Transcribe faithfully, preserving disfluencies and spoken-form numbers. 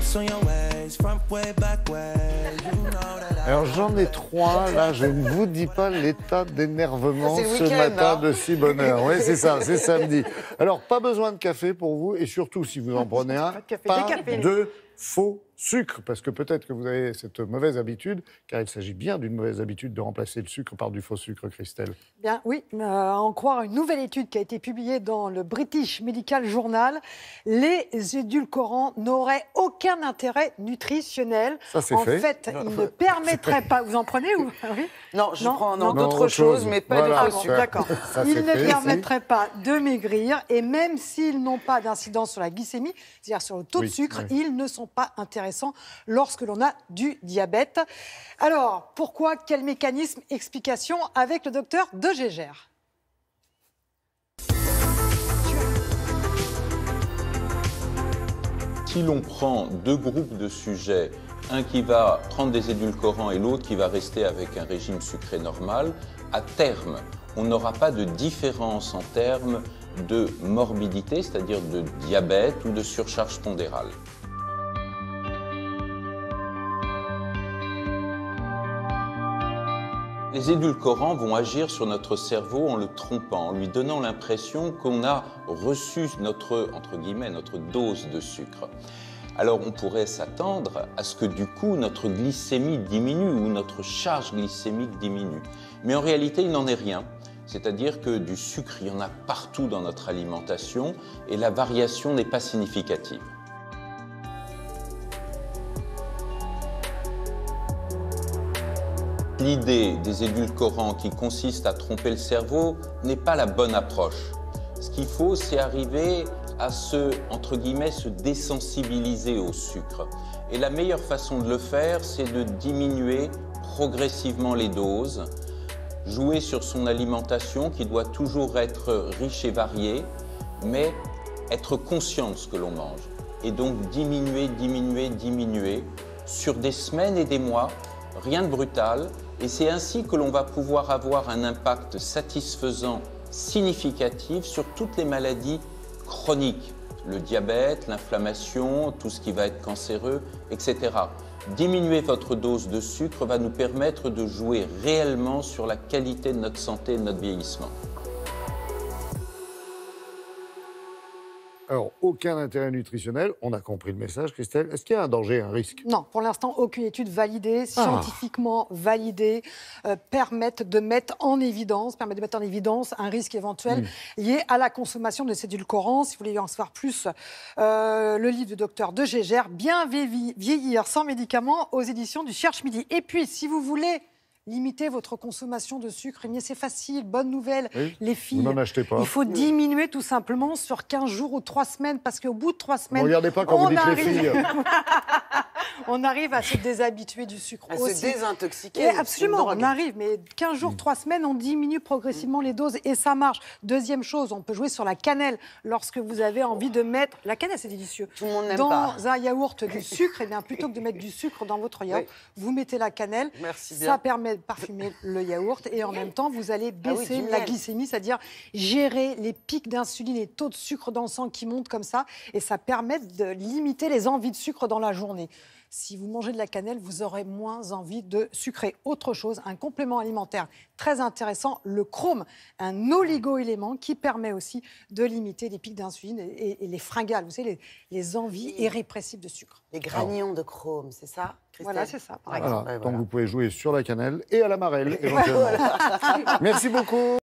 Alors j'en ai trois, là je ne vous dis pas l'état d'énervement ce matin hein. de si bonne heure. Oui c'est ça, c'est samedi. Alors pas besoin de café pour vous et surtout si vous en prenez un, Pas de café, pas décafé. de faux sucre, parce que peut-être que vous avez cette mauvaise habitude, car il s'agit bien d'une mauvaise habitude de remplacer le sucre par du faux sucre, Christelle. Bien, oui, euh, à en croire une nouvelle étude qui a été publiée dans le British Medical Journal, les édulcorants n'auraient aucun intérêt nutritionnel. Ça, c'est en fait. fait, ils ne permettraient pas... Vous en prenez ou oui Non, je Non, prends non. d'autres autre choses, chose. mais pas Voilà. de Ah faux bon, sucre. d'accord. Ça, Ils c'est ne fait, permettraient pas de maigrir et même s'ils n'ont pas d'incidence sur la glycémie, c'est-à-dire sur le taux Oui, de sucre, oui. ils ne sont pas intéressants lorsque l'on a du diabète. Alors, pourquoi, quel mécanisme, explication avec le docteur De Gégère. Si l'on prend deux groupes de sujets, un qui va prendre des édulcorants et l'autre qui va rester avec un régime sucré normal, à terme, on n'aura pas de différence en termes de morbidité, c'est-à-dire de diabète ou de surcharge pondérale. Les édulcorants vont agir sur notre cerveau en le trompant, en lui donnant l'impression qu'on a reçu notre, entre guillemets, notre dose de sucre. Alors on pourrait s'attendre à ce que du coup notre glycémie diminue ou notre charge glycémique diminue. Mais en réalité il n'en est rien. C'est-à-dire que du sucre, il y en a partout dans notre alimentation et la variation n'est pas significative. L'idée des édulcorants qui consiste à tromper le cerveau n'est pas la bonne approche. Ce qu'il faut, c'est arriver à se, entre guillemets, se désensibiliser au sucre. Et la meilleure façon de le faire, c'est de diminuer progressivement les doses, jouer sur son alimentation qui doit toujours être riche et variée, mais être conscient de ce que l'on mange. Et donc diminuer, diminuer, diminuer sur des semaines et des mois, rien de brutal. Et c'est ainsi que l'on va pouvoir avoir un impact satisfaisant, significatif sur toutes les maladies chroniques. Le diabète, l'inflammation, tout ce qui va être cancéreux, et cetera. Diminuer votre dose de sucre va nous permettre de jouer réellement sur la qualité de notre santé et de notre vieillissement. Alors, aucun intérêt nutritionnel, on a compris le message, Christelle. Est-ce qu'il y a un danger, un risque? Non, pour l'instant, aucune étude validée, scientifiquement validée, euh, permettent de mettre en évidence, permettent de mettre en évidence un risque éventuel mmh. lié à la consommation de ces édulcorants. Si vous voulez en savoir plus, euh, le livre du docteur De Gégère, Bien vieillir sans médicaments, aux éditions du Cherche Midi. Et puis, si vous voulez limiter votre consommation de sucre, eh c'est facile, bonne nouvelle, oui, les filles. Vous n'en achetez pas. Il faut oui. diminuer tout simplement sur quinze jours ou trois semaines, parce qu'au bout de trois semaines... Ne regardez pas quand on vous dites arrive... les filles. On arrive à se déshabituer du sucre à aussi. se désintoxiquer. Et absolument, on arrive, mais quinze jours, trois semaines, on diminue progressivement les doses et ça marche. Deuxième chose, on peut jouer sur la cannelle lorsque vous avez envie de mettre... La cannelle, c'est délicieux. Tout le monde n'aime dans pas. un yaourt du sucre, et bien plutôt que de mettre du sucre dans votre yaourt, oui. vous mettez la cannelle. Merci bien. Ça permet de parfumer le yaourt et en même temps, vous allez baisser ah oui, la glycémie, c'est-à-dire gérer les pics d'insuline et taux de sucre dans le sang qui montent comme ça et ça permet de limiter les envies de sucre dans la journée. Si vous mangez de la cannelle, vous aurez moins envie de sucrer. Autre chose, un complément alimentaire très intéressant, le chrome, un oligo-élément qui permet aussi de limiter les pics d'insuline et, et, et les fringales, vous savez, les, les envies irrépressibles de sucre. Les granions de chrome, c'est ça, Christelle? Voilà, c'est ça, par voilà. exemple. Donc voilà. Vous pouvez jouer sur la cannelle et à la marelle, éventuellement. Merci beaucoup.